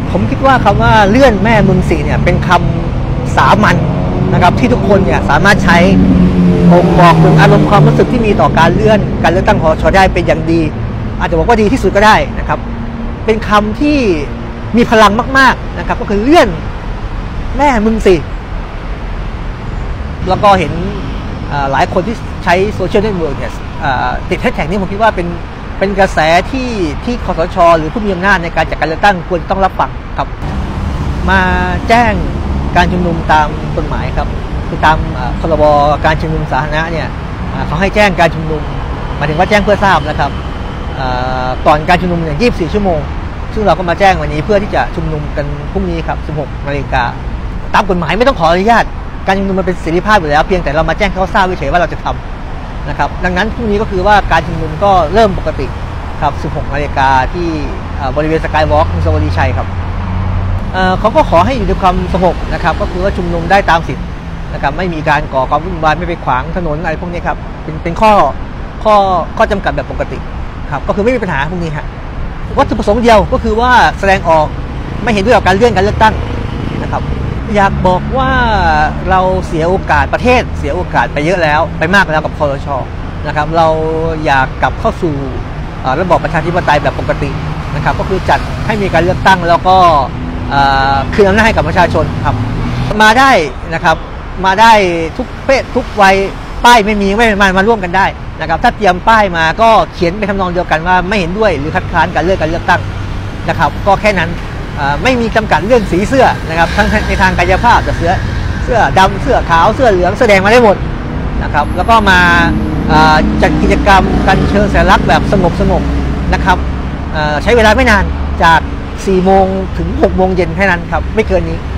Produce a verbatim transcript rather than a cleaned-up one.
ผมคิดว่าคำว่าเลื่อนแม่มึงสี่เนี่ยเป็นคำสามัญนะครับที่ทุกคนเนี่ยสามารถใช้บ่งบอกถึงอารมณ์ความรู้สึกที่มีต่อการเลื่อนการเลือกตั้งคสช.ได้เป็นอย่างดีอาจจะบอกว่าดีที่สุดก็ได้นะครับเป็นคำที่มีพลังมากๆนะครับก็คือเลื่อนแม่มึงสิแล้วก็เห็นหลายคนที่ใช้โซเชียลเน็ตเวิร์กเนี่ยติดแฮชแท็กนี้ผมคิดว่าเป็นเป็นกระแสที่ที่คสช.หรือผู้มีอำนาจในการจัดการเลือกตั้งควรต้องรับฟังครับมาแจ้งการชุมนุมตามกฎหมายครับคือตามพรบการชุมนุมสาธารณะเนี่ยเขาให้แจ้งการชุมนุมหมายถึงว่าแจ้งเพื่อทราบนะครับก่อนการชุมนุมเนี่ยยี่สิบสี่ชั่วโมงซึ่งเราก็มาแจ้งวันนี้เพื่อที่จะชุมนุมกันพรุ่งนี้ครับสิบหกนาฬิกาตามกฎหมายไม่ต้องขออนุญาตการชุมนุมมันเป็นเสรีภาพอยู่แล้วเพียงแต่เรามาแจ้งเขาทราบเฉยๆว่าเราจะทำนะครับดังนั้นพรุ่งนี้ก็คือว่าการชุมนุมก็เริ่มปกติครับสิบหกนาฬิกาที่บริเวณสกายวอล์กอนุสาวรีย์ชัยครับเขาก็ขอให้อยู่ในความสงบนะครับก็คือว่าชุมนุมได้ตามสิทธิ์นะครับไม่มีการก่อความวุ่นวายไม่ไปขวางถนนอะไรพวกนี้ครับเป็นเป็นข้อข้อข้อจำกัดแบบปกติครับก็คือไม่มีปัญหาพวกนี้ฮะวัตถุประสงค์เดียวก็คือว่าแสดงออกไม่เห็นด้วยกับการเลื่อนการเลือกตั้งนะครับอยากบอกว่าเราเสียโอกาสประเทศเสียโอกาสไปเยอะแล้วไปมากแล้วกับคสช.นะครับเราอยากกลับเข้าสู่ระบอบประชาธิปไตยแบบปกตินะครับก็คือจัดให้มีการเลือกตั้งแล้วก็คืนอำนาจให้กับประชาชนครับมาได้นะครับมาได้ทุกเพศทุกวัยป้ายไม่มีไม่มามาร่วมกันได้นะครับถ้าเตรียมป้ายมาก็เขียนไปทำนองเดียวกันว่าไม่เห็นด้วยหรือคัดค้านการเลือกการเลือกตั้งนะครับก็แค่นั้นไม่มีจำกัดเรื่องสีเสื้อนะครับทั้งในทางกายภาพแต่เสื้อเสื้อดำเสื้อขาวเสื้อเหลืองเสื้อแดงมาได้หมดนะครับแล้วก็มาจัดกิจกรรมกันเชิงสัญลักษณ์แบบสงบสงบนะครับใช้เวลาไม่นานจากสี่โมงถึงหกโมงเย็นแค่นั้นครับไม่เกินนี้